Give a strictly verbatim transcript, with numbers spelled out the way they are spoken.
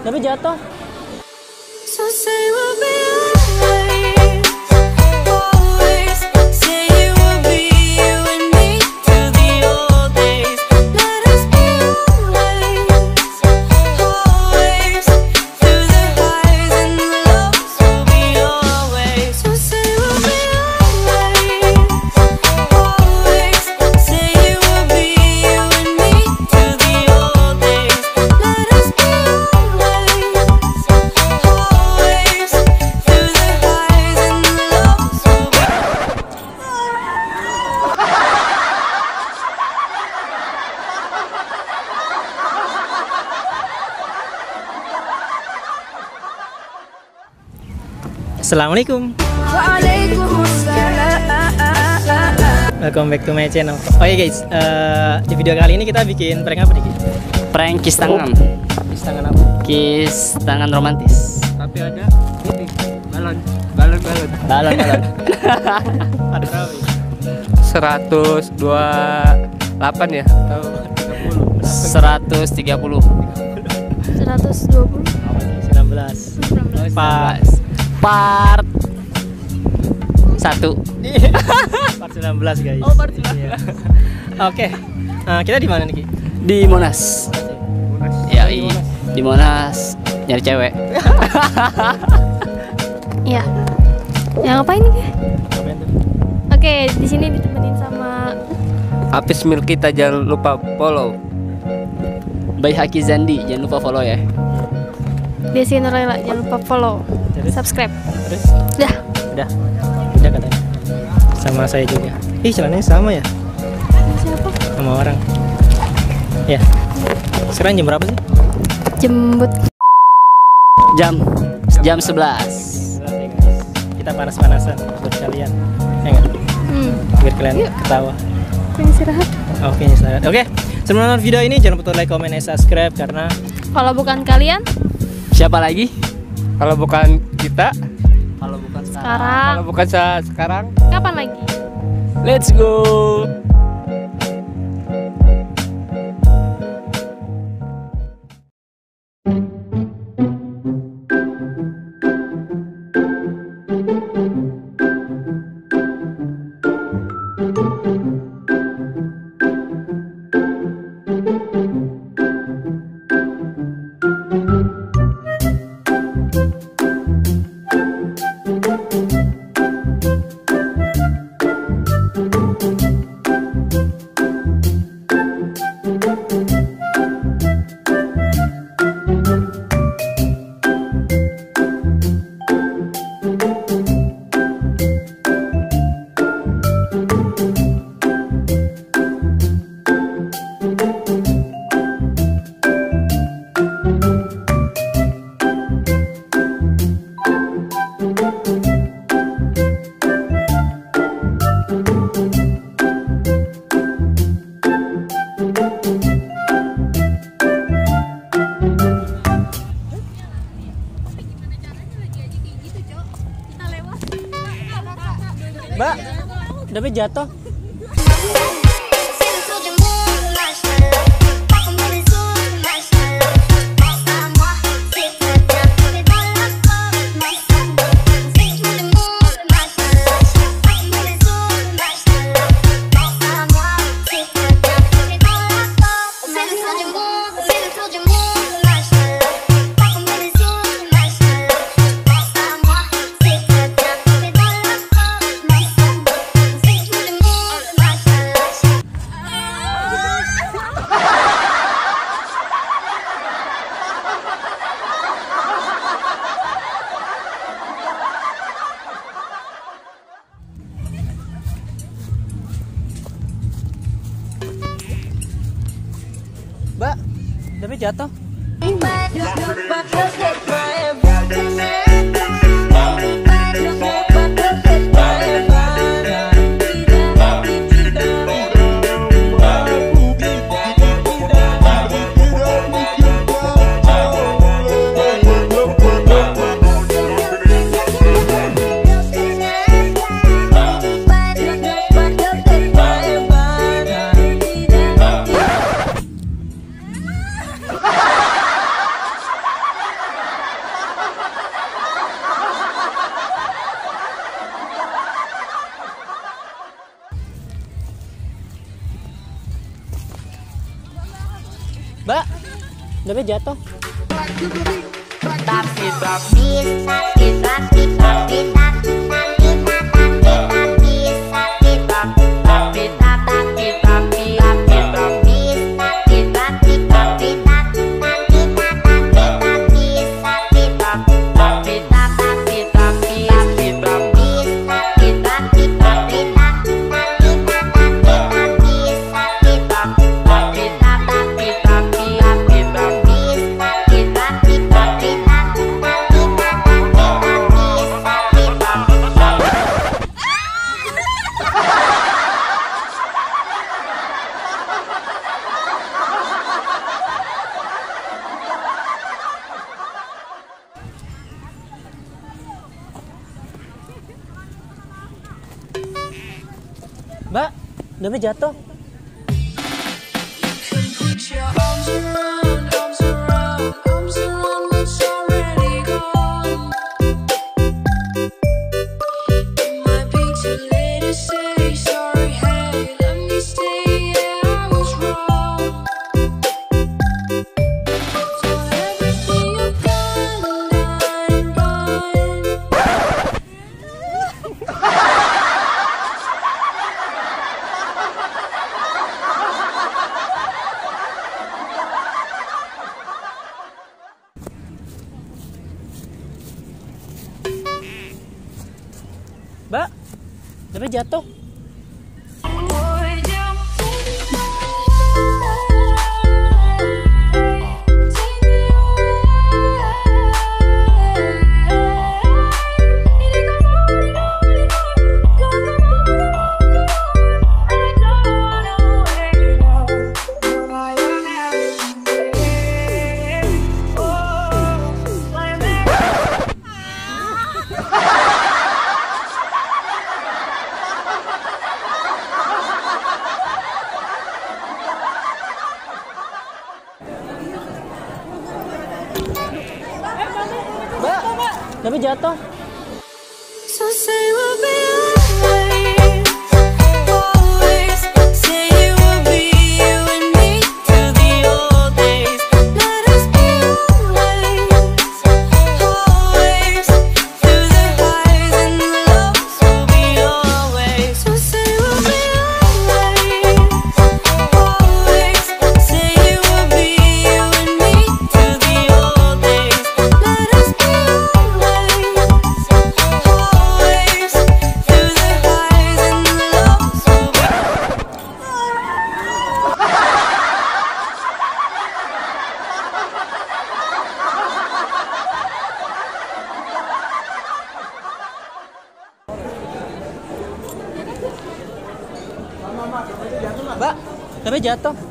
Tapi jatuh. So say we'll be always, always. Say it will be you and me till the old days. Let us be always, always. Through the highs and the lows, we'll be always. So say we'll be always, always. Say it will be you and me till the old days. Let us be always, always. Through the highs and the lows, we'll be. Assalamualaikum. Waalaikumsalam. Welcome back to my channel. Oh ya guys, eh, di video kali ini kita bikin prank apa nih? Ki? Prank kiss tangan. Kiss tangan apa? Kiss tangan romantis. Tapi ada ini balon, balon, balon. Balon balon. Ada berapa? Ki? seratus dua puluh delapan ya atau tiga puluh? seratus tiga puluh. seratus dua puluh. sembilan belas. Pak. Part satu. Part sembilan belas guys. Oh, part sembilan belas. Iya. Oke. Eh, kita di mana nih Ki? Di Monas. Ya, i- di Monas nyari cewek. Iya. Ya ngapain nih? Ngapain tuh? Oke, di sini ditemenin sama Apis Milk kita jangan lupa follow. By Haki Zandi, jangan lupa follow ya. Desi Nurlela, jangan lupa follow, Terus? subscribe. Terus? Dah. Udah. Udah katanya. Sama saya juga. Ih, celananya sama ya? Siapa? Sama orang. Ya. Sekarang jam berapa sih? Jembut. Jam jam sebelas. Kita panas-panasan buat kalian. Ya enggak? Hmm. Biar kalian ketawa. Pengen istirahat. Oke, istirahat. Oke. Sebelum nonton video ini jangan lupa like, comment, dan subscribe karena Kalau bukan kalian, Siapa lagi? Kalau bukan kita, Kalau bukan sekarang kalau bukan sa- sekarang, kapan lagi? Let's go. Mbak, tapi jatuh. Mbak, tapi jatuh. Mbak, dompet jatuh. Mbak, dompet jatuh. Put your arms around, arms around, arms around what's already gone. It might be too late to say sorry, hey, let me stay, yeah, I was wrong. For everything you've done, done, done. Mbak, dompet jatuh. Would you Mbak, dompet jatuh. So say we'll be always, always. Say it will be you and me till the old days. Let us be always, always. Through the highs and the lows, we'll be always. So say we'll be always, always. Say it will be you and me till the old days. Let us be always, always. Through the highs and the lows, we'll be. Mbak, dompet jatuh.